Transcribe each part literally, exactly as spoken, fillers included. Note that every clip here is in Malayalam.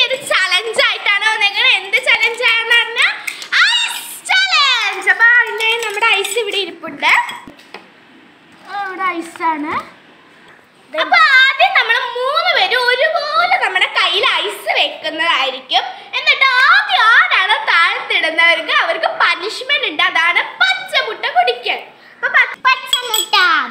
ഒരു ചലഞ്ച് ആയിട്ടാണ് വന്നേക്കുന്നത്. എന്ത് ചലഞ്ച് ആണെന്ന് പറഞ്ഞാൽ ഐസ് ചലഞ്ച്. അപ്പൊ അതിന്റെ നമ്മുടെ ഐസ് ഇവിടെ ഇരിപ്പുണ്ട്. ഇവിടെ ഐസാണ്. അപ്പൊ ആദ്യം നമ്മൾ മൂന്ന് പേരും ഒരുപോലെ നമ്മുടെ കയ്യിൽ ഐസ് വെക്കുന്നതായിരിക്കും. എന്നിട്ട് ആദ്യം ആരാണ് താഴ്ത്തിടുന്നവർക്ക് അവർക്ക് പനിഷ്മെന്റ് ഉണ്ട്. അതാണ് പച്ചമുട്ട കുടിക്കൽ. പച്ചമുട്ട.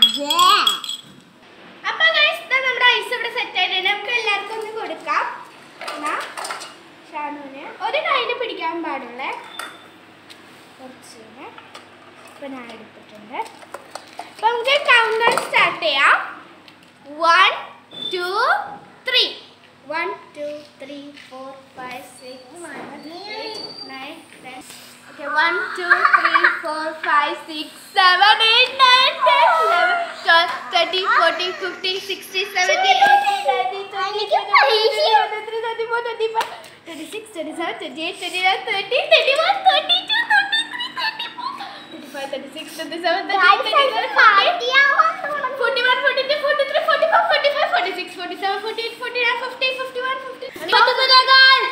അപ്പൊ നമ്മുടെ ഐസ് ഇവിടെ സെറ്റ് ആയിട്ടുണ്ട്. നമുക്ക് എല്ലാവർക്കും ഒന്ന് കൊടുക്കാം. ഷാനുവിന് ഒരു കയ്യിൽ പിടിക്കാൻ പാടുള്ളേ. കുറച്ചിന് ഇപ്പൊ ഞാൻ എടുത്തിട്ടുണ്ട്. അപ്പൊ നമുക്ക് കൗണ്ട് ഡൗൺ സ്റ്റാർട്ട് ചെയ്യാം. One two three. One two three four five six seven eight nine ten. Okay, one, two, three, four, five, six, seven, eight, nine, ten, eleven, twelve, thirteen, fourteen, fifteen, sixteen, seventeen, eighteen, nineteen, twenty, twenty-one, twenty-two, twenty-four, twenty-five, twenty-six, twenty-seven, twenty-eight, twenty-nine, thirty, thirty-one, thirty-two, thirty-three, thirty-four, thirty-five, thirty-six, thirty-seven, thirty-eight, thirty-nine, forty-one, forty-two, forty-three, forty-four, forty-five, forty-six, forty-seven, forty-eight, forty-nine, fifty, fifty-one, fifty-two,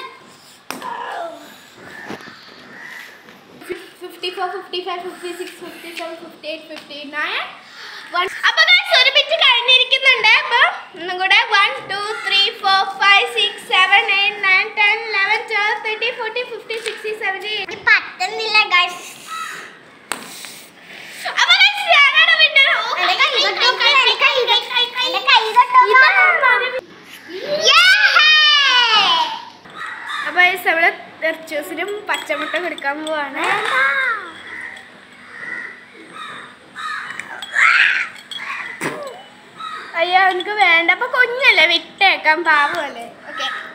fifty-four, fifty-five, fifty-six, fifty-seven, fifty-eight, fifty-nine. അപ്പൊ ഒരുമിച്ച് കഴിഞ്ഞിരിക്കുന്നുണ്ട്. അപ്പൊ ഒന്നും കൂടെ one two three four five six seven eight nine ten eleven twelve thirteen fourteen fifteen sixteen seventeen. പറ്റുന്നില്ല ഗൈസ്. അപ്പൊ നമ്മള് ജ്യൂസിനും പച്ചമുട്ട കൊടുക്കാൻ പോവാണ്. അയ്യോ എനിക്ക് വേണ്ട. അപ്പൊ കുഞ്ഞല്ലേ വിട്ടേക്കാം, പാവല്ലേ. ഓക്കെ.